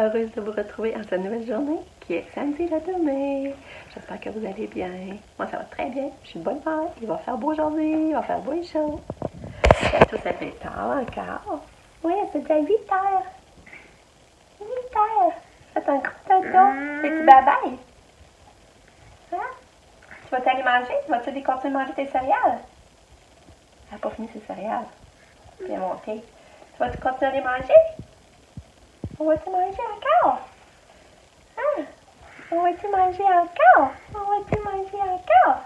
heureuse de vous retrouver en cette nouvelle journée qui est samedi la demain. J'espère que vous allez bien. Moi, ça va très bien. Je suis de bonne humeur. Il va faire beau aujourd'hui. Il va faire beau et chaud. Bientôt, ça fait tard encore. Oui, c'est déjà 8 heures. 8 heures. Faites un gros dodo. Es-tu bye-bye? Hein? Tu vas t'aller manger? Vas-tu continuer de manger tes céréales? Elle n'a pas fini ses céréales. Bien monté. Tu vas-tu continuer à les manger? On va-tu manger encore? Hein? On va-tu manger encore? On va-tu manger encore?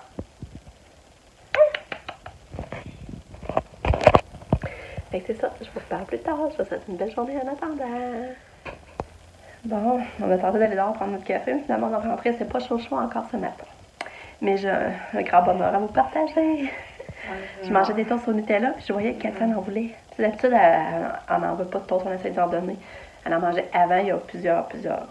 Hein? Fait que c'est ça, je vous reparle plus tard. Je vous souhaite une belle journée en attendant. Bon, on a tenté d'aller dehors prendre notre café. Finalement, on est rentré, c'est pas chaud encore ce matin. Mais j'ai un grand bonheur à vous partager. Je mangeais des toasts au Nutella, puis je voyais que Catherine en voulait. D'habitude, elle n'en veut pas de toast, on essaie d'en donner. Elle en mangeait avant, il y a plusieurs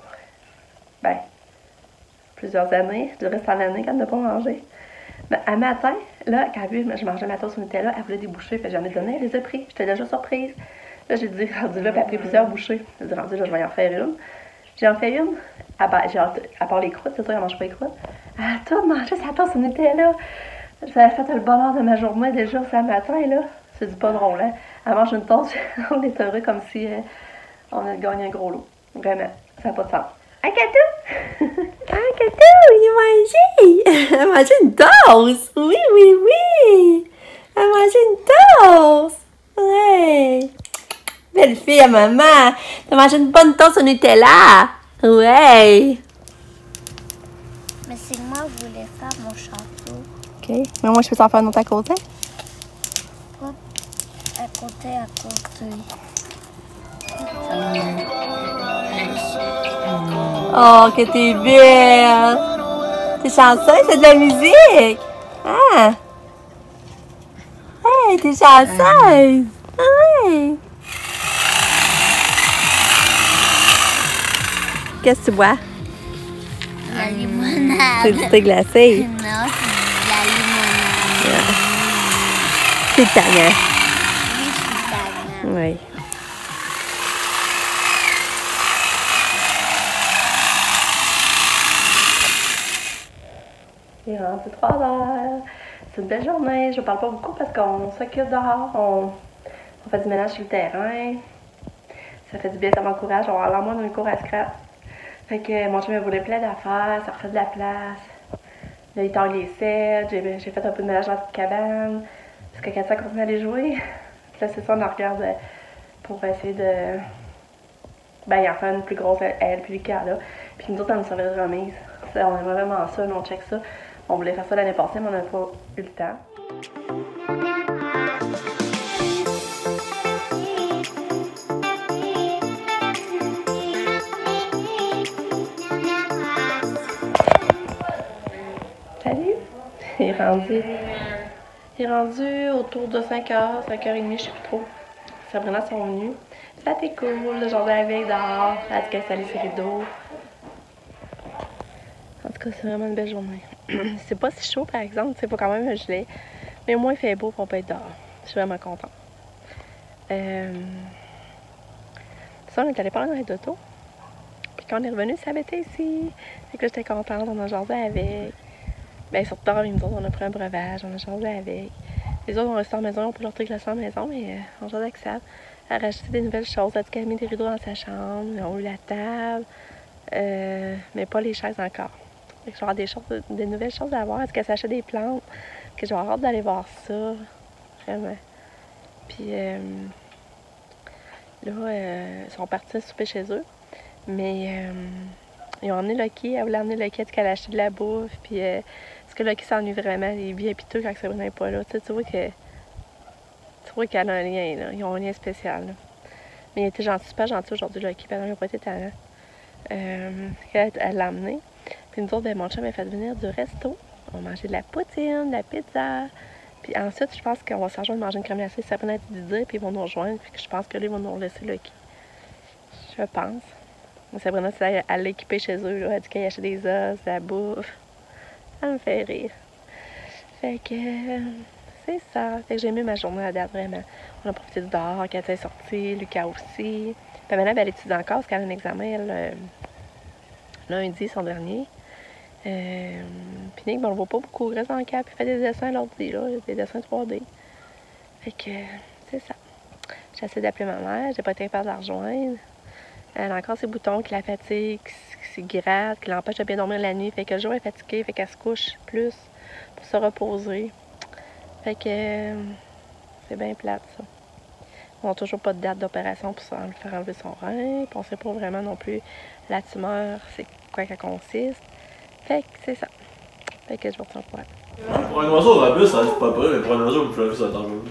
années, du reste de l'année qu'elle n'a pas mangé. Mais à matin, là, quand elle a vu, je mangeais ma toast au Nutella, elle voulait des bouchées, puis j'en ai donné, elle les a pris. J'étais déjà surprise. Là, j'ai dit, rendu là, puis elle a pris plusieurs bouchées. J'ai dit, rendu là, je vais en faire une. J'ai en fait une. Ah ben, à part les croûtes, c'est sûr, elle mange pas les croûtes. Elle a tout mangé sa toast au Nutella. Ça a fait le bonheur de ma journée déjà ce matin, là. C'est du pas drôle, hein. Elle mange une toast, on est heureux comme si on a gagné un gros lot. Vraiment, ça n'a pas de sens. Un gâteau! Un gâteau, il a mangé! Elle a mangé une toast! Oui, oui, oui! Elle a mangé une toast! Ouais! Belle fille à maman! T'as mangé une bonne toast au Nutella! Ouais! Mais c'est moi qui voulais faire mon château. OK. Mais moi, je peux t'en faire un autre à côté? Hop, à côté. Oh, que t'es belle! T'es chanceuse, c'est de la musique! Ah! Hey, t'es chanceuse! Oui! Qu'est-ce que tu bois? La limonade. C'est du thé glacé. Non, c'est de la limonade. C'est tannant. Oui, je suis tannante. Oui. Il est rendu 3 heures. C'est une belle journée. Je ne parle pas beaucoup parce qu'on s'occupe dehors. On fait du ménage sur le terrain. Ça fait du bien, ça m'encourage. On va aller moins dans le cours à scrap. Fait que mon chum voulait plein d'affaires, ça refait de la place. Là, il taille les selles. J'ai fait un peu de ménage dans la petite cabane. Parce que Katia continue à aller jouer. Puis là, c'est ça, on en regarde pour essayer de. Ben, il en fait une plus grosse, elle, puis Lucas, là. Puis nous autres, on nous servait de remise. Ça, on aimerait vraiment ça, nous, on check ça. On voulait faire ça l'année passée, mais on n'a pas eu le temps. Salut! Il est rendu autour de 5h, 5h30, je sais plus trop. Sabrina sont venues. Ça a été cool, le jour de la veille dehors, elle a dit qu'elle installait ses rideaux. En tout cas, c'est vraiment une belle journée. C'est pas si chaud, par exemple, c'est pas quand même un gilet. Mais au moins, il fait beau pour pas être dehors. Je suis vraiment contente. Ça, on est allé prendre un d'auto. Puis quand on est revenu, ça avait été ici. Fait que là, j'étais contente, on a jasé avec. Ben, surtout, nous autres, on a pris un breuvage, on a jasé avec. Les autres, on resté en maison, on a pris leur truc glacé en maison, mais on jasait avec ça. Elle a rajouté des nouvelles choses. Elle a dit qu'elle a mis des rideaux dans sa chambre, ils ont eu la table, mais pas les chaises encore. Fait que je vais avoir des nouvelles choses à voir. Est-ce qu'elle s'achète des plantes? Que je vais avoir hâte d'aller voir ça. Vraiment. Puis là, ils sont partis souper chez eux. Mais ils ont emmené Lucky. Elle voulait emmener Lucky. Elle dit qu'elle a acheté de la bouffe. Puis parce que Lucky s'ennuie vraiment. Il est bien piteux quand Sabrina n'est pas là. Tu vois qu'elle a un lien. Là. Ils ont un lien spécial. Là. Mais il était gentil, super gentil aujourd'hui, Lucky. Pendant qu'il n'a pas été talent. Elle l'a emmené. Puis nous autres, ben, mon chum a fait venir du resto. On va manger de la poutine, de la pizza. Puis ensuite, je pense qu'on va s'en joindre manger une crème glacée. Sabrina a dit de dire, puis ils vont nous rejoindre. Puis je pense que là, ils vont nous laisser Lucky. Je pense. Mais Sabrina, elle l'a équipé chez eux. Là. Elle a dit qu'elle achetait des os, de la bouffe. Ça me fait rire. Fait que c'est ça. Fait que j'ai aimé ma journée à date, vraiment. On a profité du dehors, Katia est sortie, Lucas aussi. Puis maintenant, elle étudie encore parce qu'elle a un examen, elle, lundi, son dernier. Puis Nick, ben, on le voit pas beaucoup. Il reste dans le cap, il fait des dessins à l'ordi, là, des dessins 3D. Fait que, c'est ça. J'ai essayé d'appeler ma mère, j'ai pas été capable de la rejoindre. Elle a encore ses boutons qui la fatiguent, qui se grattent, qui l'empêchent de bien dormir la nuit. Fait que le jour elle est fatiguée, fait qu'elle se couche plus pour se reposer. Fait que c'est bien plate, ça. On n'a toujours pas de date d'opération pour faire enlever son rein. Puis on sait pas vraiment non plus la tumeur, c'est quoi qu'elle consiste. Fait que c'est ça. Fait que je vous retiens au courant. Pour un oiseau, en plus, ça arrive pas près, mais pour un oiseau, vous pouvez ça dangereux.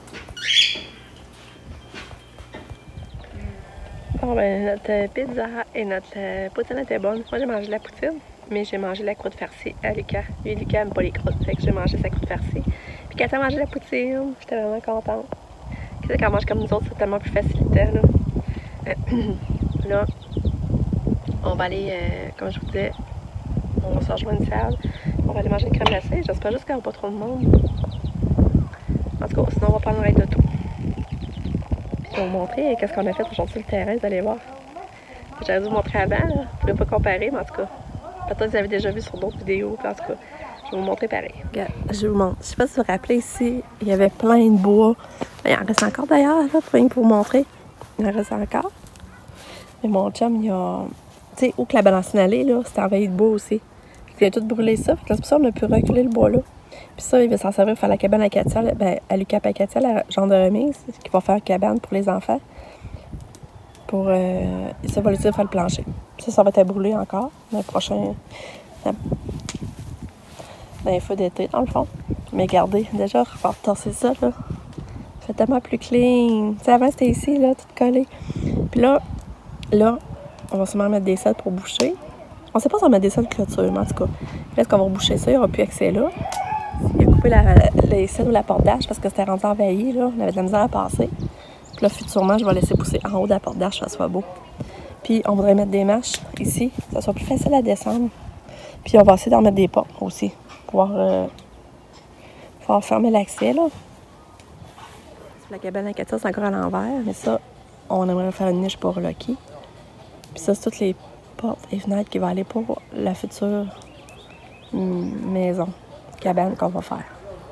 Bon, ben, notre pizza et notre poutine étaient bonnes. Moi, j'ai mangé la poutine, mais j'ai mangé la croûte farcie à Lucas. Lui, Lucas n'aime pas les croûtes, fait que j'ai mangé sa croûte farcie. Puis quand elle a mangé la poutine, j'étais vraiment contente. Quand elle mange comme nous autres, c'est tellement plus facilitant, là. Là, on va aller, comme je vous disais, on va se rejoindre une salle. On va aller manger une crème glacée. J'espère juste qu'il n'y aura pas trop de monde. En tout cas, sinon, on va prendre un ride d'auto. Je vais vous montrer qu'est-ce qu'on a fait aujourd'hui sur le terrain, vous allez voir. J'aurais dû vous montrer avant, là. Vous ne pourrez pas comparer, mais en tout cas, peut-être que vous avez déjà vu sur d'autres vidéos, puis en tout cas, je vais vous montrer pareil. Regarde, je vous montre. Je sais pas si vous vous rappelez ici, il y avait plein de bois. Il en reste encore d'ailleurs, là, pour vous montrer. Il en reste encore. Mais mon chum, il a... Tu sais, où que la balancine allait, là, c'était envahi de bois aussi. Il a tout brûlé ça, fait que c'est pour ça qu'on a pu reculer le bois là. Puis ça, il va s'en servir pour faire la cabane à Katia, ben, à Lucas et à Katia, la genre de remise, qui va faire une cabane pour les enfants. Pour, ça va l'utiliser pour faire le plancher. Ça va être brûlé encore, dans le prochain... Dans les feux d'été, dans le fond. Mais regardez, déjà, on va retorser ça, là. Ça fait tellement plus clean. Tu sais, avant, c'était ici, là, tout collé. Puis là, on va sûrement mettre des selles pour boucher. On sait pas si on va mettre des selles de clôture, mais en tout cas, est-ce qu'on va reboucher ça, il n'y aura plus accès là. Il a coupé les selles ou la porte d'arche parce que c'était rendu envahi, là. On avait de la misère à passer. Puis là, futurement, je vais laisser pousser en haut de la porte d'arche, ça soit beau. Puis on voudrait mettre des marches ici, que ça soit plus facile à descendre. Puis on va essayer d'en mettre des portes aussi, pour pouvoir fermer l'accès, là. La cabane à Katia, c'est encore à l'envers, mais ça, on aimerait faire une niche pour Lucky. Puis ça, c'est toutes les portes et fenêtres qui vont aller pour la future maison, cabane qu'on va faire.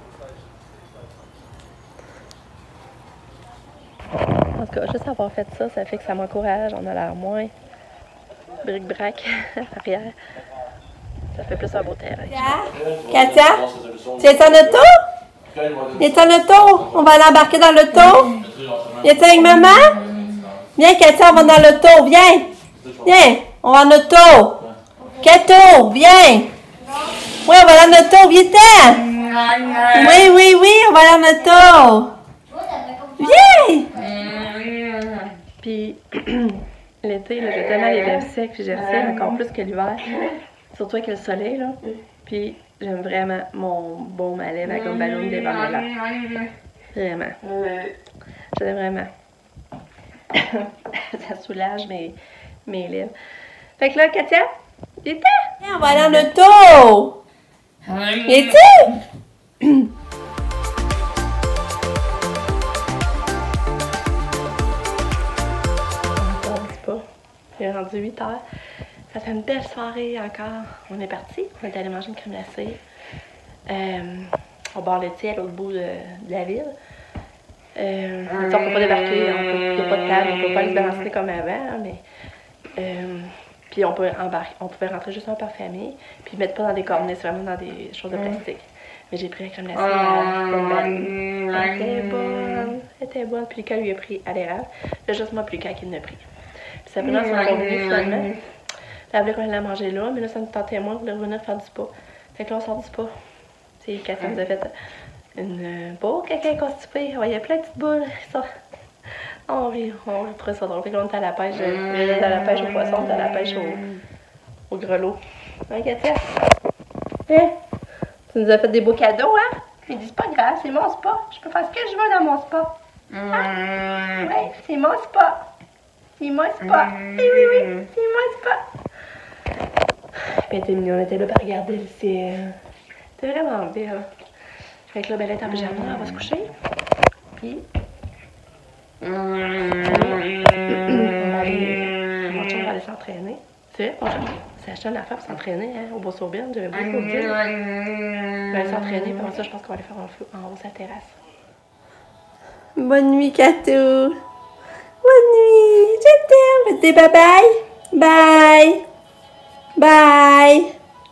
En tout cas, juste avoir fait ça, ça fait que ça m'encourage. On a l'air moins bric-brac arrière. Ça fait plus un beau terrain. Katia? Tu es en auto? Il est en auto. On va aller embarquer dans l'auto. Il est avec maman? Viens, Katia, on va dans l'auto. Viens. Viens. On va en auto. Kato, viens. Oui, on va aller en auto. Viens-t'en. Oui, on va aller en auto. Viens. Puis, l'été, là, j'ai tellement les lèvres secs, puis j'ai encore plus que l'hiver. Surtout avec le soleil, là. Puis, j'aime vraiment mon baume à lèvres avec un ballon devant mes lèvres. Vraiment. J'aime vraiment. Ça soulage mes lèvres. Fait que là, Katia, viens-t'en! Viens, on va aller en auto. Viens-tu? Il est rendu 8 heures. Ça fait une belle soirée encore. On est parti. On est allé manger une crème glacée. Au bord laitier à l'autre bout de la ville. On ne peut pas débarquer. Il n'y a pas de table. On ne peut pas aller se balancer comme avant. Mais, puis on pouvait rentrer juste un par famille. Puis mettre pas dans des cornets. C'est vraiment dans des choses de plastique. Mais j'ai pris la crème glacée à bonne. Elle était bonne. Elle était bonne. Puis Lucas lui a pris à l'érable. C'est juste moi plus Lucas qui l'a pris. Puis Sabrina sont convenus finalement. Elle voulait qu'on allait la manger là, mais là, ça nous tentait moins, on voulait revenir faire du spa. Fait que là, on sort du spa. Tu sais, Katia nous a fait une beau caca constipé. Ouais, il y a plein de petites boules. Ça. On trouvait ça drôle. Fait que là, on était à la pêche. On était à la pêche aux poissons, on était à la pêche au grelot. Hein, Katia? Hein? Tu nous as fait des beaux cadeaux, hein? J'ai dit, c'est pas grave, c'est mon spa. Je peux faire ce que je veux dans mon spa. Hein? Ouais, c'est mon spa. C'est mon spa. Oui, c'est mon spa. Puis elle était mignonne, elle était là pour regarder. C'était vraiment belle. Fait que là, elle est en pyjama, elle va se coucher. Puis. Mon chum va aller s'entraîner. C'est vrai, mon chum s'est acheté une affaire pour s'entraîner hein, au Beau-Sauville. J'avais beaucoup de dire. Il va aller s'entraîner, puis après ça, je pense qu'on va aller faire un feu en haut de sa terrasse. Bonne nuit, Catou. Bonne nuit. Je t'aime. Dis bye bye. Bye. Bye.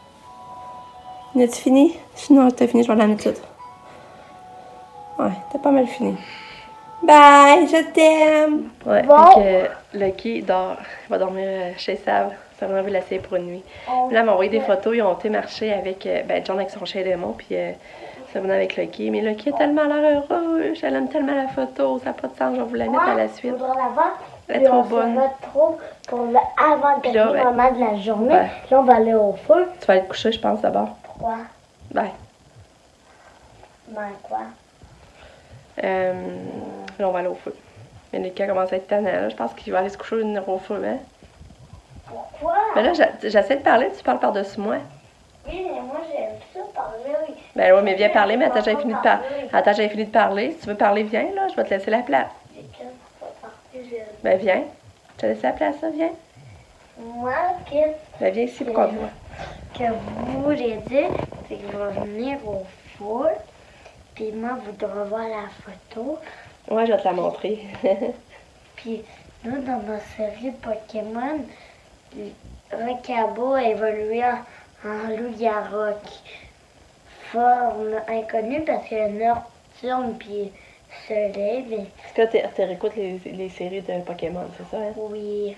As-tu fini? Sinon, t'as fini, je vais la mettre toute. Ouais, t'as pas mal fini. Bye, je t'aime. Ouais, Bon. fait que Lucky dort. Il va dormir chez Sav. Ça m'a envie de l'essayer pour une nuit. Puis là, elle m'a envoyé des photos. Ils ont été marcher avec John avec son chien démon. Puis ça venait avec Lucky. Mais Lucky a tellement l'air heureux. Elle aime tellement la photo. Ça n'a pas de sens. Je vais vous la mettre à la suite. Faudra la voir. Elle est trop bonne. On se retrouve pour le avant-dernier Puis là, moment de la journée. ouais. Puis là, on va aller au feu. Tu vas aller te coucher, je pense, d'abord. Pourquoi? Bye. Ben quoi? Là, on va aller au feu. Mais Lucky a commencé à être tannant. Là. Je pense qu'il va aller se coucher et venir au feu. Hein? Pourquoi? Mais là, j'essaie de parler. Tu parles par-dessus moi. Oui, mais moi j'aime ça parler. Ben oui, mais viens parler. Mais attends, j'avais fini de parler. Attends, j'avais fini de parler. Si tu veux parler, viens. Là, je vais te laisser la place. J'ai qu'une fois parler, j'aime. Ben viens. Je te laisse la place, là. Viens. Moi, qu'est-ce Ben viens ici pour qu'on te voit. que vous voulez dire, c'est que je vais venir au four, puis moi, vous devrez voir la photo. Ouais, je vais te la montrer. Puis nous, dans notre série Pokémon, Recabo a évolué en loup-garou, forme inconnue parce que Nocturne puis Soleil, mais Est-ce que tu réécoutes les séries de Pokémon, c'est ça, hein? oui.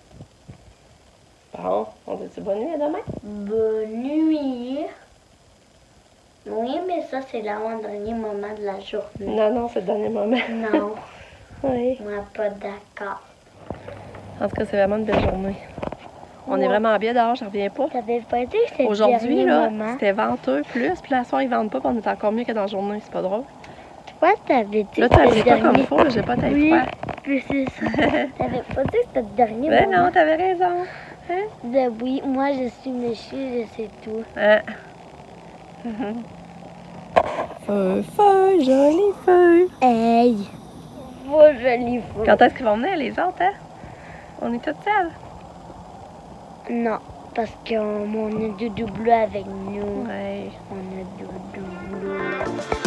Bon, on se dit bonne nuit à demain. Bonne nuit. Oui, mais ça, c'est l'avant-dernier moment de la journée. Non, non, c'est le dernier moment. Non, Oui. moi, pas d'accord. En tout cas, c'est vraiment une belle journée. On est vraiment bien dehors, j'en reviens pas. T'avais pas dit que c'était le Aujourd'hui, dernier là, moment. c'était venteux plus, puis la soirée, ils vendent pas, puis on est encore mieux que dans la journée, c'est pas drôle. Toi, t'avais dit Là, que tu c'était as le pas comme dernier. il faut, là, j'ai pas taille Oui, froid. puis c'est ça. T'avais pas dit que c'était le dernier Ben moment. non, t'avais raison. Hein? Ben oui, moi, je suis méchée, je sais tout. Hein? Feu, feu, joli feu. Hey! Oh, joli fou. Quand est-ce qu'ils vont venir, les autres, hein? On est toutes seules. Non, parce qu'on a Doudou bleu avec nous. Ouais. On a Doudou bleu.